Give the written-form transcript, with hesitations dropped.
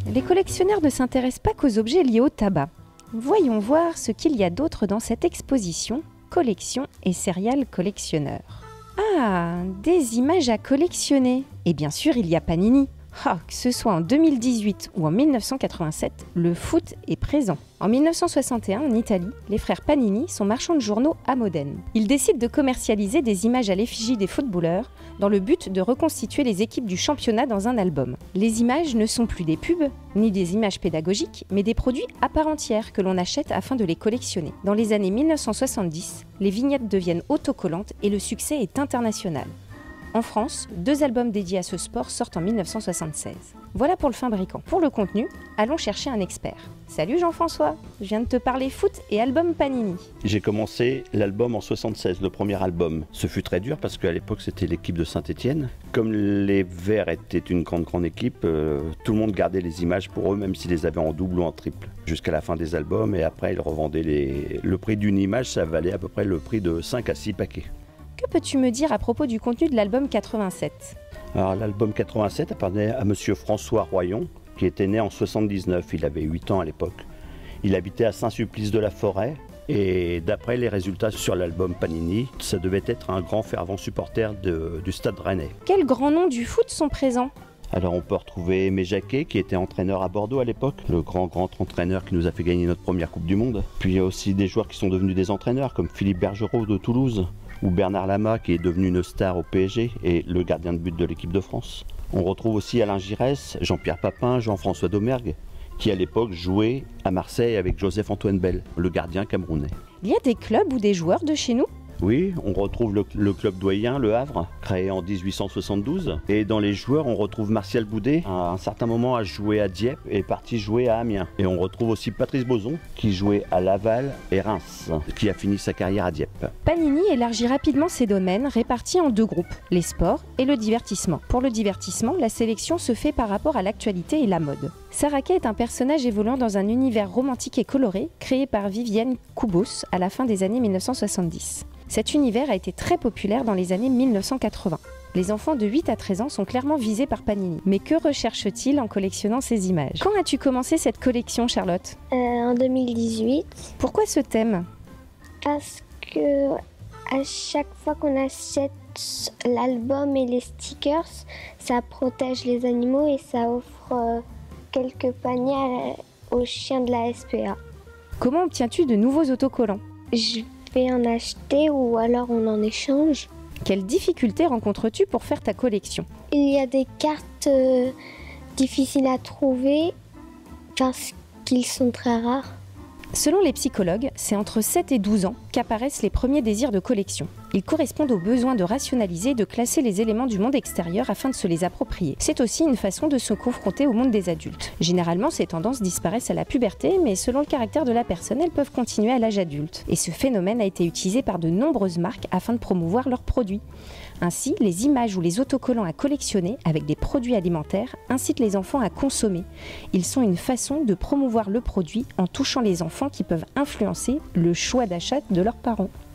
Les collectionneurs ne s'intéressent pas qu'aux objets liés au tabac. Voyons voir ce qu'il y a d'autre dans cette exposition « Collection et serial collectionneur ». Ah, des images à collectionner. Et bien sûr, il y a Panini. Ah, que ce soit en 2018 ou en 1987, le foot est présent. En 1961, en Italie, les frères Panini sont marchands de journaux à Modène. Ils décident de commercialiser des images à l'effigie des footballeurs dans le but de reconstituer les équipes du championnat dans un album. Les images ne sont plus des pubs, ni des images pédagogiques, mais des produits à part entière que l'on achète afin de les collectionner. Dans les années 1970, les vignettes deviennent autocollantes et le succès est international. En France, 2 albums dédiés à ce sport sortent en 1976. Voilà pour le fabricant. Pour le contenu, allons chercher un expert. Salut Jean-François, je viens de te parler foot et album Panini. J'ai commencé l'album en 76, le premier album. Ce fut très dur parce qu'à l'époque c'était l'équipe de Saint-Étienne. Comme les Verts étaient une grande équipe, tout le monde gardait les images pour eux, même s'ils les avaient en double ou en triple. Jusqu'à la fin des albums et après ils revendaient le prix d'une image, ça valait à peu près le prix de 5 à 6 paquets. Que peux-tu me dire à propos du contenu de l'album 87 ? Alors l'album 87 appartenait à monsieur François Royon, qui était né en 79, il avait 8 ans à l'époque. Il habitait à Saint-Sulpice-de-la-Forêt et d'après les résultats sur l'album Panini, ça devait être un grand fervent supporter du Stade Rennais. Quels grands noms du foot sont présents ? Alors on peut retrouver Aimé Jacquet qui était entraîneur à Bordeaux à l'époque, le grand entraîneur qui nous a fait gagner notre première Coupe du Monde. Puis il y a aussi des joueurs qui sont devenus des entraîneurs comme Philippe Bergerot de Toulouse ou Bernard Lama qui est devenu une star au PSG et le gardien de but de l'équipe de France. On retrouve aussi Alain Giresse, Jean-Pierre Papin, Jean-François Domergue qui à l'époque jouait à Marseille avec Joseph-Antoine Bell, le gardien camerounais. Il y a des clubs ou des joueurs de chez nous ? Oui, on retrouve le club doyen, le Havre, créé en 1872. Et dans les joueurs, on retrouve Martial Boudet, à un certain moment a joué à Dieppe et est parti jouer à Amiens. Et on retrouve aussi Patrice Bozon, qui jouait à Laval et Reims, qui a fini sa carrière à Dieppe. Panini élargit rapidement ses domaines, répartis en 2 groupes, les sports et le divertissement. Pour le divertissement, la sélection se fait par rapport à l'actualité et la mode. Sarah Kay est un personnage évoluant dans un univers romantique et coloré, créé par Vivienne Koubos à la fin des années 1970. Cet univers a été très populaire dans les années 1980. Les enfants de 8 à 13 ans sont clairement visés par Panini. Mais que recherchent-ils en collectionnant ces images ? Quand as-tu commencé cette collection, Charlotte ? En 2018. Pourquoi ce thème ? Parce que à chaque fois qu'on achète l'album et les stickers, ça protège les animaux et ça offre quelques paniers aux chiens de la SPA. Comment obtiens-tu de nouveaux autocollants ? Je vais en acheter ou alors on en échange. Quelles difficultés rencontres-tu pour faire ta collection ? Il y a des cartes difficiles à trouver parce qu'ils sont très rares. Selon les psychologues, c'est entre 7 et 12 ans qu'apparaissent les premiers désirs de collection. Ils correspondent au besoin de rationaliser et de classer les éléments du monde extérieur afin de se les approprier. C'est aussi une façon de se confronter au monde des adultes. Généralement, ces tendances disparaissent à la puberté, mais selon le caractère de la personne, elles peuvent continuer à l'âge adulte. Et ce phénomène a été utilisé par de nombreuses marques afin de promouvoir leurs produits. Ainsi, les images ou les autocollants à collectionner avec des produits alimentaires incitent les enfants à consommer. Ils sont une façon de promouvoir le produit en touchant les enfants qui peuvent influencer le choix d'achat de leurs parents.